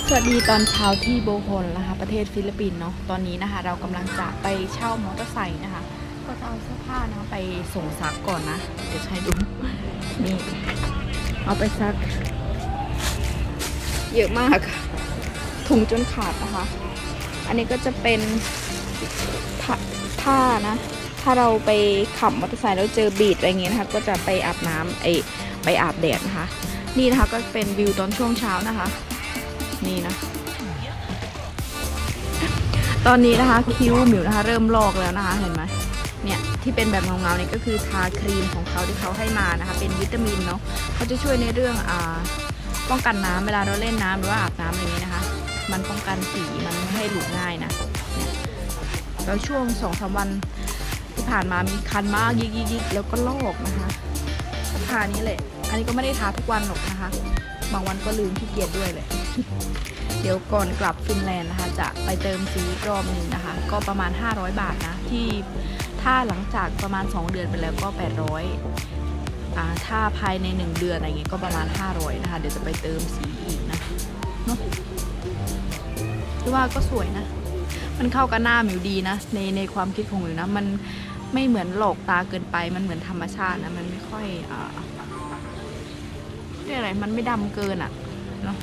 สวัสดีตอนเช้าที่โบโฮลนะคะประเทศฟิลิปปินส์เนาะตอนนี้นะคะเรากำลังจะไปเช่ามอเตอร์ไซค์นะคะก็จะเอาเสื้อผ้านะไปส่งซักก่อนนะเดี๋ยวให้ดูนี่เอาไปซักเยอะมากถุงจนขาดนะคะอันนี้ก็จะเป็นผ้านะถ้าเราไปขับมอเตอร์ไซค์แล้วเจอบีดอะไรเงี้ยนะคะก็จะไปอาบน้ำไปอาบแดดนะคะนี่นะคะก็เป็นวิวตอนช่วงเช้านะคะนี่นะตอนนี้นะคะคิ้วหมิวนะคะเริ่มลอกแล้วนะคะเห็นไหมเนี่ยที่เป็นแบบเงาๆนี่ก็คือทาครีมของเขาที่เขาให้มานะคะเป็นวิตามินเนาะเขาจะช่วยในเรื่องป้องกันน้ำเวลาเราเล่นน้ำหรือว่าอาบน้ำอะไรอย่างนี้นะคะมันป้องกันสีมันไม่ให้หลุดง่ายนะเนี่ยแล้วช่วง2-3 วันที่ผ่านมามีคันมากยิกๆแล้วก็ลอกนะคะก็ทานี้แหละอันนี้ก็ไม่ได้ทาทุกวันหรอกนะคะบางวันก็ลืมขี้เกียจด้วยเลยเดี๋ยวก่อนกลับฟินแลนด์นะคะจะไปเติมสีรอบนึงนะคะก็ประมาณ500 บาทนะที่ถ้าหลังจากประมาณ2 เดือนไปแล้วก็800ถ้าภายใน1 เดือนอะไรเงี้ยก็ประมาณ500นะคะเดี๋ยวจะไปเติมสีอีกนะเนาะคือว่าก็สวยนะมันเข้ากับหน้าหมิวดีนะในความคิดของหมิวนะมันไม่เหมือนหลอกตาเกินไปมันเหมือนธรรมชาตินะมันไม่ค่อยเรียกอะไรมันไม่ดำเกินอะเนาะ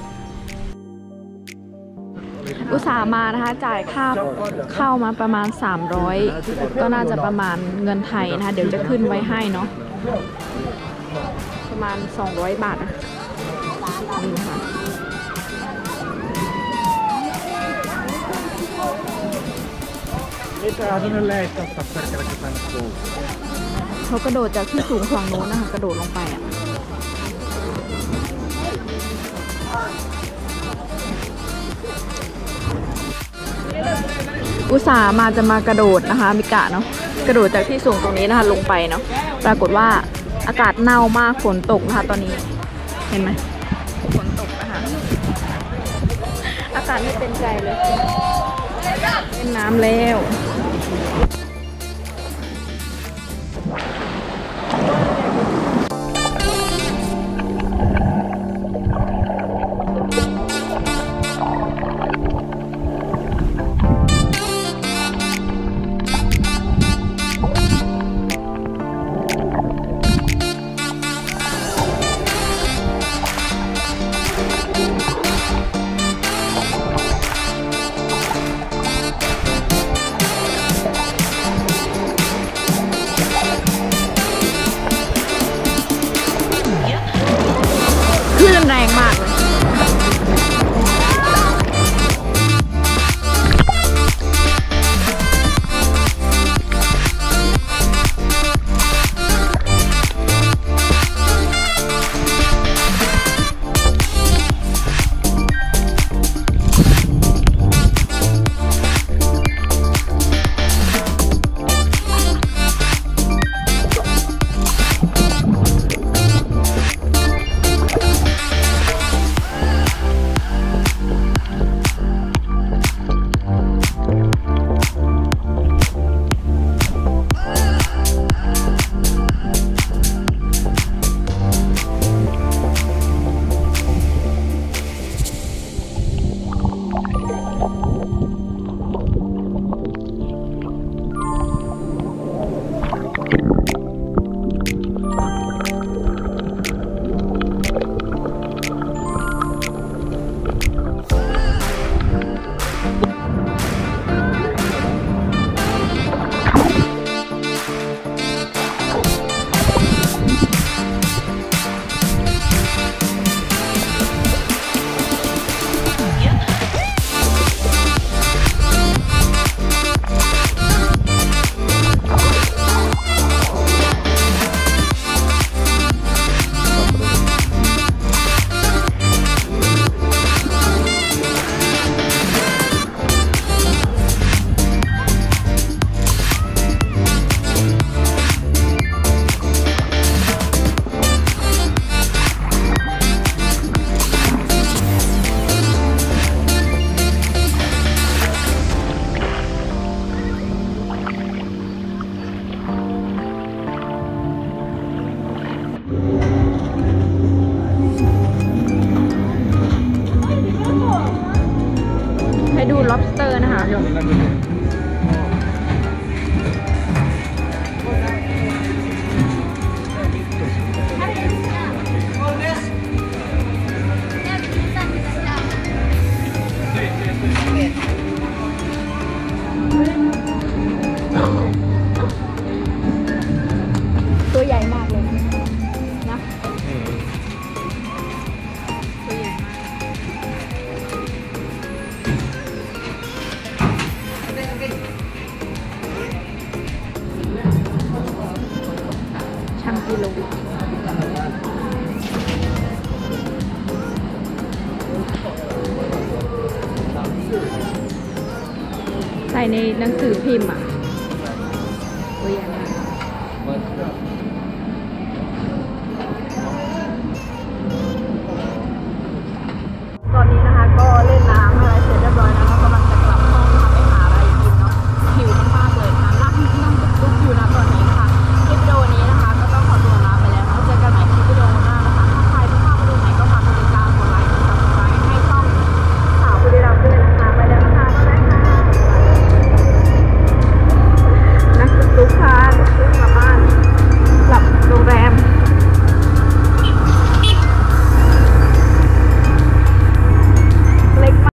อุตส่าห์มานะคะจ่ายค่าเข้ามาประมาณ300ก็น่าจะประมาณเงินไทยนะคะเดี๋ยวจะขึ้นไว้ให้เนาะประมาณ200 บาทนะนี่ค่ะเขากระโดดจากที่สูงฝั่งโน้นนะคะกระโดดลงไปอ่ะอุตส่าห์มาจะมากระโดดนะคะมิกะเนาะกระโดดจากที่สูงตรงนี้นะคะลงไปเนาะปรากฏว่าอากาศเน่ามากฝนตกนะคะตอนนี้เห็นไหมฝนตกนะคะอากาศไม่เป็นใจเลยเล่นน้ำแล้ว lobster นะคะ ตัวใหญ่มากเลยนะตัวใหญ่มากชั่งกิโลใส่ในหนังสือพิมพ์อ่ะตัวใหญ่